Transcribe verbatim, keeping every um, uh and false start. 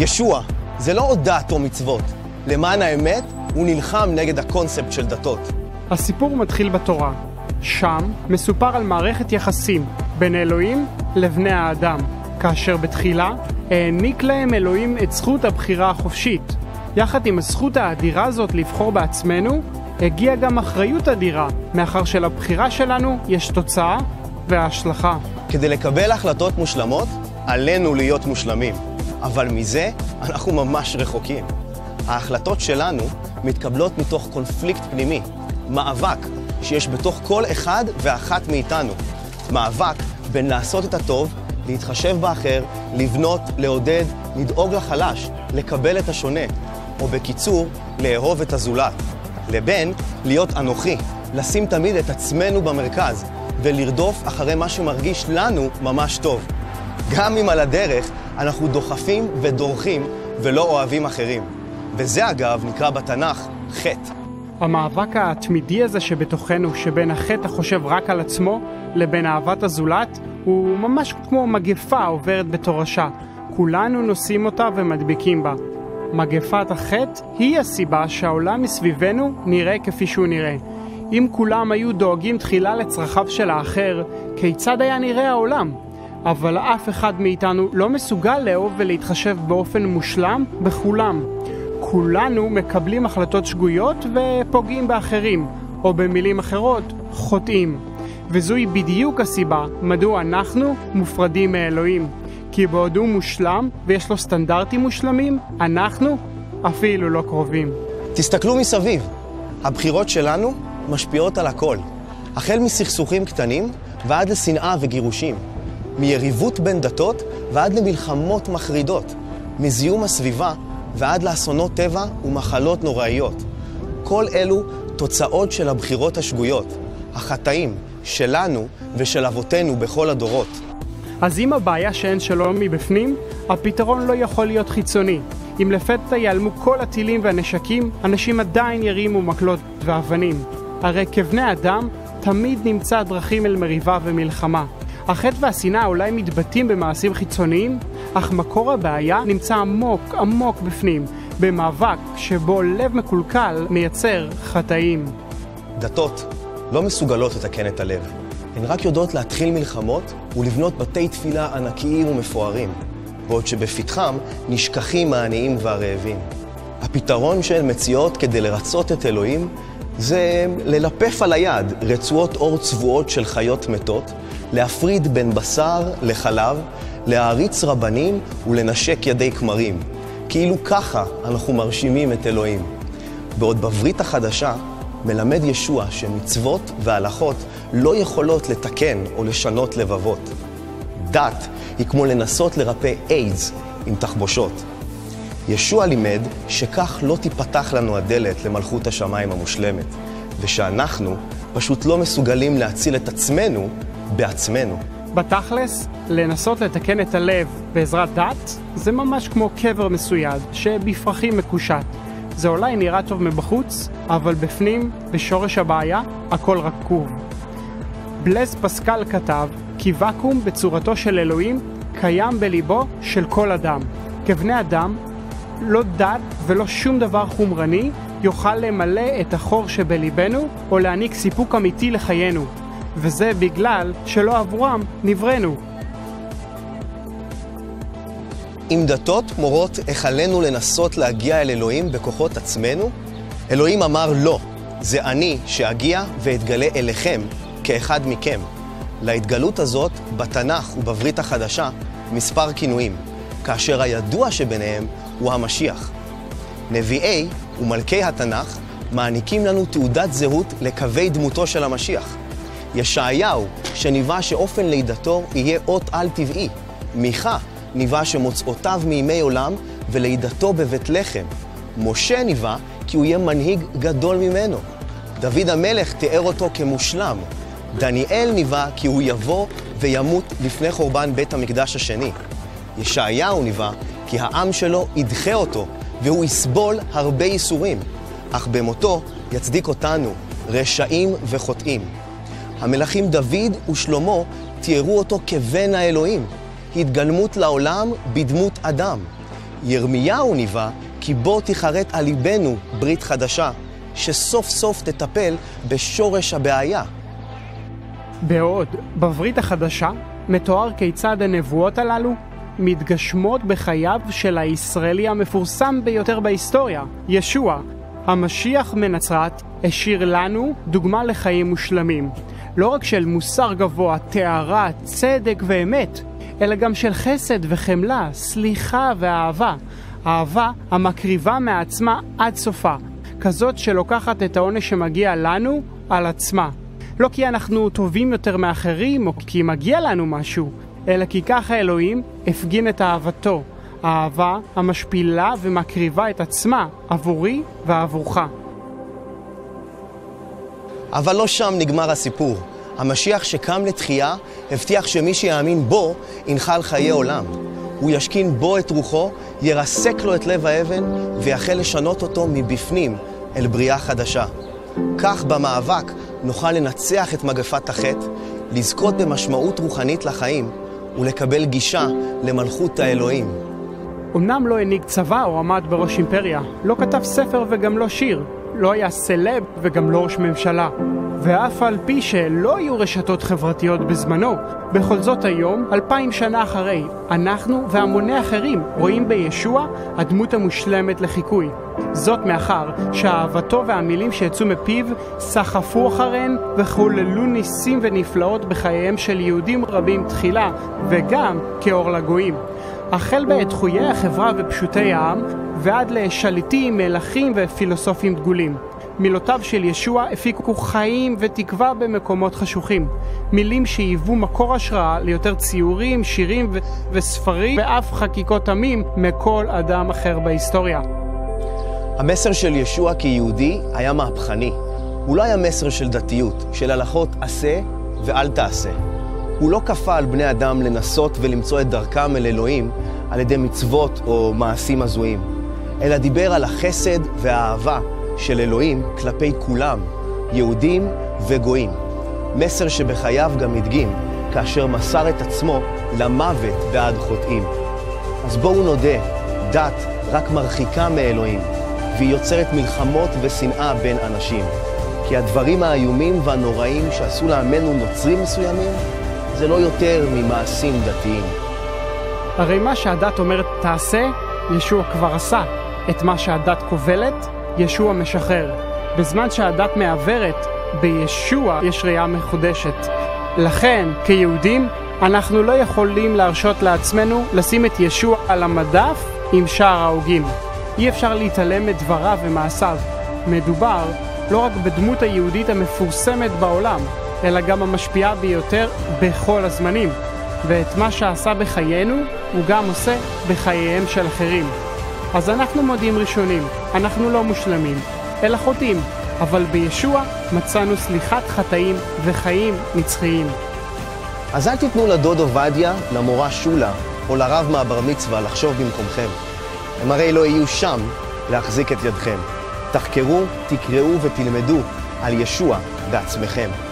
ישוע זה לא עוד דת או מצוות. למען האמת, הוא נלחם נגד הקונספט של דתות. הסיפור מתחיל בתורה. שם מסופר על מערכת יחסים בין אלוהים לבני האדם, כאשר בתחילה העניק להם אלוהים את זכות הבחירה החופשית. יחד עם הזכות האדירה הזאת לבחור בעצמנו, הגיעה גם אחריות אדירה, מאחר שלבחירה שלנו יש תוצאה וההשלכה. כדי לקבל החלטות מושלמות, עלינו להיות מושלמים. אבל מזה אנחנו ממש רחוקים. ההחלטות שלנו מתקבלות מתוך קונפליקט פנימי, מאבק שיש בתוך כל אחד ואחת מאיתנו. מאבק בין לעשות את הטוב, להתחשב באחר, לבנות, לעודד, לדאוג לחלש, לקבל את השונה, או בקיצור, לאהוב את הזולת. לבין להיות אנוכי, לשים תמיד את עצמנו במרכז, ולרדוף אחרי מה שמרגיש לנו ממש טוב. גם אם על הדרך אנחנו דוחפים ודורכים ולא אוהבים אחרים. וזה אגב נקרא בתנ"ך חטא. המאבק התמידי הזה שבתוכנו, שבין החטא החושב רק על עצמו לבין אהבת הזולת, הוא ממש כמו מגפה עוברת בתורשה. כולנו נושאים אותה ומדביקים בה. מגפת החטא היא הסיבה שהעולם מסביבנו נראה כפי שהוא נראה. אם כולם היו דואגים תחילה לצרכיו של האחר, כיצד היה נראה העולם? אבל אף אחד מאיתנו לא מסוגל לאהוב ולהתחשב באופן מושלם בכולם. כולנו מקבלים החלטות שגויות ופוגעים באחרים, או במילים אחרות, חוטאים. וזוהי בדיוק הסיבה מדוע אנחנו מופרדים מאלוהים. כי בעוד הוא מושלם ויש לו סטנדרטים מושלמים, אנחנו אפילו לא קרובים. תסתכלו מסביב. הבחירות שלנו משפיעות על הכל. החל מסכסוכים קטנים ועד לשנאה וגירושים. מיריבות בין דתות ועד למלחמות מחרידות. מזיהום הסביבה ועד לאסונות טבע ומחלות נוראיות. כל אלו תוצאות של הבחירות השגויות, החטאים שלנו ושל אבותינו בכל הדורות. אז אם הבעיה שאין שלום מבפנים, הפתרון לא יכול להיות חיצוני. אם לפתע ייעלמו כל הטילים והנשקים, אנשים עדיין ירימו מקלות ואבנים. הרי כבני אדם תמיד נמצא דרכים אל מריבה ומלחמה. החטא והשנאה אולי מתבטאים במעשים חיצוניים, אך מקור הבעיה נמצא עמוק עמוק בפנים, במאבק שבו לב מקולקל מייצר חטאים. דתות לא מסוגלות לתקן את הלב. הן רק יודעות להתחיל מלחמות ולבנות בתי תפילה ענקיים ומפוארים, בעוד שבפתחם נשכחים העניים והרעבים. הפתרון שהן מציעות כדי לרצות את אלוהים זה ללפף על היד רצועות אור צבועות של חיות מתות, להפריד בין בשר לחלב, להעריץ רבנים ולנשק ידי כמרים. כאילו ככה אנחנו מרשימים את אלוהים. בעוד בברית החדשה מלמד ישוע שמצוות והלכות לא יכולות לתקן או לשנות לבבות. דת היא כמו לנסות לרפא איידס עם תחבושות. ישוע לימד שכך לא תיפתח לנו הדלת למלכות השמיים המושלמת, ושאנחנו פשוט לא מסוגלים להציל את עצמנו בעצמנו. בתכלס, לנסות לתקן את הלב בעזרת דת זה ממש כמו קבר מסויד שבפרחים מקושט. זה אולי נראה טוב מבחוץ, אבל בפנים, בשורש הבעיה, הכל רקוב. בלז פסקל כתב כי וקום בצורתו של אלוהים קיים בליבו של כל אדם. כבני אדם, לא דת ולא שום דבר חומרני יוכל למלא את החור שבליבנו או להעניק סיפוק אמיתי לחיינו. וזה בגלל שלא עבורם נברנו. אם דתות מורות איך עלינו לנסות להגיע אל אלוהים בכוחות עצמנו, אלוהים אמר לא, זה אני שאגיע ואתגלה אליכם כאחד מכם. להתגלות הזאת בתנ"ך ובברית החדשה מספר כינויים, כאשר הידוע שביניהם הוא המשיח. נביאי ומלכי התנ"ך מעניקים לנו תעודת זהות לקווי דמותו של המשיח. ישעיהו שניבא שאופן לידתו יהיה אות על טבעי. מיכה ניבא שמוצאותיו מימי עולם ולידתו בבית לחם. משה ניבא כי הוא יהיה מנהיג גדול ממנו. דוד המלך תיאר אותו כמושלם. דניאל ניבא כי הוא יבוא וימות לפני חורבן בית המקדש השני. ישעיהו ניבא כי העם שלו ידחה אותו והוא יסבול הרבה ייסורים, אך במותו יצדיק אותנו, רשעים וחוטאים. המלכים דוד ושלמה תיארו אותו כבן האלוהים, התגלמות לעולם בדמות אדם. ירמיהו ניבא כי בו תיחרט על ליבנו ברית חדשה, שסוף סוף תטפל בשורש הבעיה. בעוד בברית החדשה מתואר כיצד הנבואות הללו מתגשמות בחייו של הישראלי המפורסם ביותר בהיסטוריה, ישוע. המשיח מנצרת השאיר לנו דוגמה לחיים מושלמים, לא רק של מוסר גבוה, תארה, צדק ואמת, אלא גם של חסד וחמלה, סליחה ואהבה. אהבה המקריבה מעצמה עד סופה, כזאת שלוקחת את העונש שמגיע לנו על עצמה. לא כי אנחנו טובים יותר מאחרים או כי מגיע לנו משהו, אלא כי ככה אלוהים הפגין את אהבתו, האהבה המשפילה ומקריבה את עצמה עבורי ועבורך. אבל לא שם נגמר הסיפור. המשיח שקם לתחייה הבטיח שמי שיאמין בו ינחל חיי עולם. הוא ישכין בו את רוחו, ירסק לו את לב האבן ויחל לשנות אותו מבפנים אל בריאה חדשה. כך במאבק נוכל לנצח את מגפת החטא, לזכות במשמעות רוחנית לחיים ולקבל גישה למלכות האלוהים. אמנם לא הנהיג צבא או עמד בראש אימפריה, לא כתב ספר וגם לא שיר, לא היה סלב וגם לא ראש ממשלה. ואף על פי שלא היו רשתות חברתיות בזמנו, בכל זאת היום, אלפיים שנה אחרי, אנחנו והמוני אחרים רואים בישוע הדמות המושלמת לחיקוי. זאת מאחר שאהבתו והמילים שיצאו מפיו סחפו אחריהן וחוללו ניסים ונפלאות בחייהם של יהודים רבים תחילה, וגם כאור לגויים. החל בדחויי החברה ופשוטי העם, ועד לשליטים, מלכים ופילוסופים דגולים. מילותיו של ישוע הפיקו חיים ותקווה במקומות חשוכים. מילים שהיוו מקור השראה ליותר ציורים, שירים ו- וספרים, ואף חקיקות עמים מכל אדם אחר בהיסטוריה. המסר של ישוע כיהודי היה מהפכני. הוא לא היה מסר של דתיות, של הלכות עשה ואל תעשה. הוא לא כפה על בני אדם לנסות ולמצוא את דרכם אל אלוהים על ידי מצוות או מעשים הזויים, אלא דיבר על החסד והאהבה של אלוהים כלפי כולם, יהודים וגויים. מסר שבחייו גם הדגים כאשר מסר את עצמו למוות בעד חוטאים. אז בואו נודה, דת רק מרחיקה מאלוהים, והיא יוצרת מלחמות ושנאה בין אנשים. כי הדברים האיומים והנוראים שעשו לעמנו נוצרים מסוימים, זה לא יותר ממעשים דתיים. הרי מה שהדת אומרת תעשה, ישוע כבר עשה. את מה שהדת כובלת, ישוע משחרר. בזמן שהדת מעברת, בישוע יש ראייה מחודשת. לכן, כיהודים, אנחנו לא יכולים להרשות לעצמנו לשים את ישוע על המדף עם שאר ההוגים. אי אפשר להתעלם את דבריו ומעשיו. מדובר לא רק בדמות היהודית המפורסמת בעולם, אלא גם המשפיעה ביותר בכל הזמנים. ואת מה שעשה בחיינו, הוא גם עושה בחייהם של אחרים. אז אנחנו מודים ראשונים, אנחנו לא מושלמים, אלא חוטאים, אבל בישוע מצאנו סליחת חטאים וחיים נצחיים. אז אל תיתנו לדוד עובדיה, למורה שולה, או לרב מהבר מצווה לחשוב במקומכם. הם הרי לא יהיו שם להחזיק את ידכם. תחקרו, תקראו ותלמדו על ישוע בעצמכם.